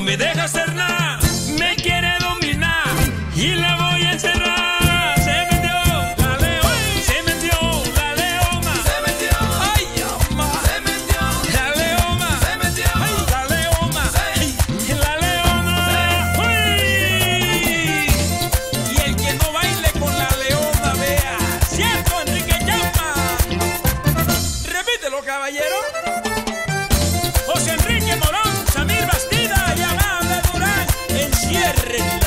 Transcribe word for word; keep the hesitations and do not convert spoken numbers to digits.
no me deja hacer nada, me quiere dominar y la voy a encerrar. Se metió la leona, se metió la leona, se metió, ay, mamá, se metió la leona, se metió, ay, la leona, ay, la leona, uy. Y el que no baile con la leona, vea, ¿cierto, Enrique Llama? Repítelo, caballero. José Enrique Morón, Samir Bastida y Amable Durán, enciérrenle.